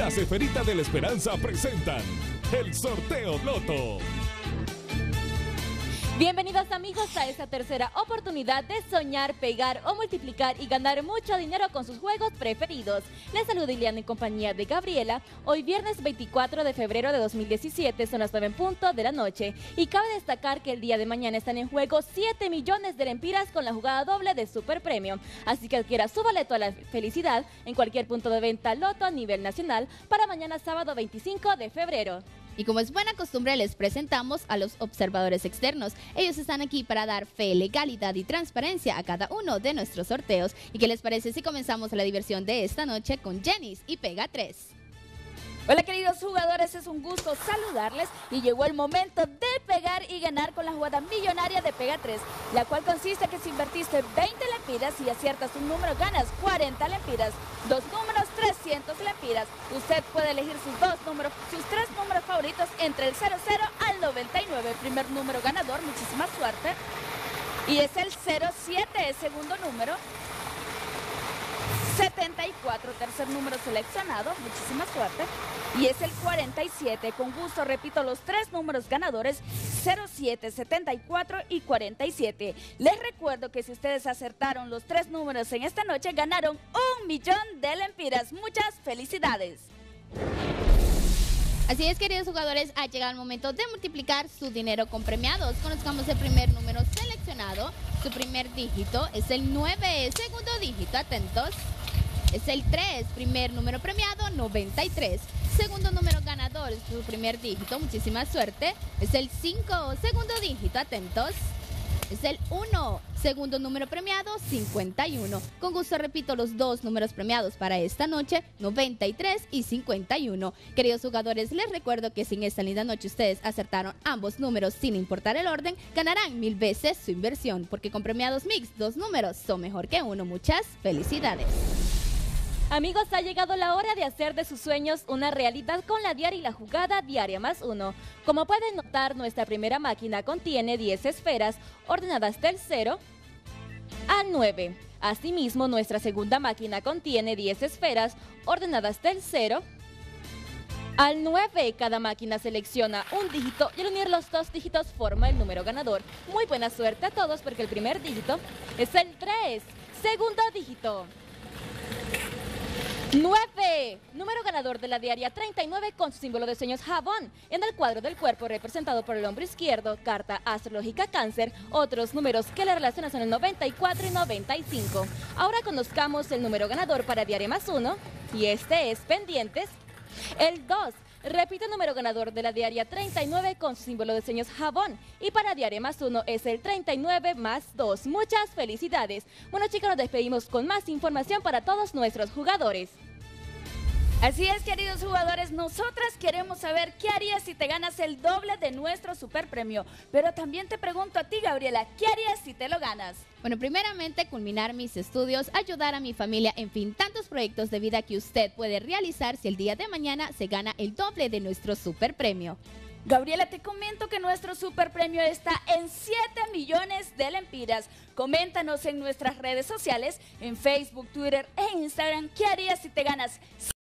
Las Esferitas de la Esperanza presentan el Sorteo Loto. Bienvenidos amigos a esta tercera oportunidad de soñar, pegar o multiplicar y ganar mucho dinero con sus juegos preferidos. Les saluda Iliana en compañía de Gabriela. Hoy viernes 24 de febrero de 2017 son las 9 en punto de la noche y cabe destacar que el día de mañana están en juego 7 millones de lempiras con la jugada doble de Super Premio. Así que adquiera su boleto a la felicidad en cualquier punto de venta Loto a nivel nacional para mañana sábado 25 de febrero. Y como es buena costumbre, les presentamos a los observadores externos. Ellos están aquí para dar fe, legalidad y transparencia a cada uno de nuestros sorteos. ¿Y qué les parece si comenzamos la diversión de esta noche con Jenis y Pega 3? Hola queridos jugadores, es un gusto saludarles y llegó el momento de pegar y ganar con la jugada millonaria de Pega 3, la cual consiste que si invertiste 20 lempiras y aciertas un número ganas 40 lempiras, dos números 300 lempiras. Usted puede elegir sus tres números favoritos entre el 00 al 99, primer número ganador, muchísima suerte, y es el 07, el segundo número. 74, tercer número seleccionado, muchísima suerte, y es el 47, con gusto repito los tres números ganadores, 07, 74 y 47. Les recuerdo que si ustedes acertaron los tres números en esta noche, ganaron 1 millón de lempiras. Muchas felicidades. Así es, queridos jugadores, ha llegado el momento de multiplicar su dinero con premiados. Conozcamos el primer número seleccionado. Su primer dígito es el 9, segundo dígito, atentos. Es el 3, primer número premiado, 93. Segundo número ganador, su primer dígito, muchísima suerte. Es el 5, segundo dígito, atentos. Es el 1, segundo número premiado, 51. Con gusto repito los dos números premiados para esta noche, 93 y 51. Queridos jugadores, les recuerdo que si en esta linda noche ustedes acertaron ambos números sin importar el orden, ganarán 1000 veces su inversión, porque con premiados mix, dos números son mejor que uno. Muchas felicidades. Amigos, ha llegado la hora de hacer de sus sueños una realidad con la diaria y la jugada diaria más 1. Como pueden notar, nuestra primera máquina contiene 10 esferas ordenadas del 0 al 9. Asimismo, nuestra segunda máquina contiene 10 esferas ordenadas del 0 al 9. Cada máquina selecciona un dígito y al unir los dos dígitos forma el número ganador. Muy buena suerte a todos porque el primer dígito es el 3, segundo dígito 9, número ganador de la diaria 39 con su símbolo de sueños jabón. En el cuadro del cuerpo representado por el hombro izquierdo, carta astrológica Cáncer. Otros números que le relacionan son el 94 y 95. Ahora conozcamos el número ganador para diaria más 1 y este es pendientes. El 2. Repite el número ganador de la diaria 39 con su símbolo de sueños jabón. Y para diaria más 1 es el 39 más 2. Muchas felicidades. Bueno chicos, nos despedimos con más información para todos nuestros jugadores. Así es, queridos jugadores, nosotras queremos saber qué harías si te ganas el doble de nuestro super premio. Pero también te pregunto a ti, Gabriela, ¿qué harías si te lo ganas? Bueno, primeramente culminar mis estudios, ayudar a mi familia, en fin, tantos proyectos de vida que usted puede realizar si el día de mañana se gana el doble de nuestro super premio. Gabriela, te comento que nuestro super premio está en 7 millones de lempiras. Coméntanos en nuestras redes sociales, en Facebook, Twitter e Instagram, ¿qué harías si te ganas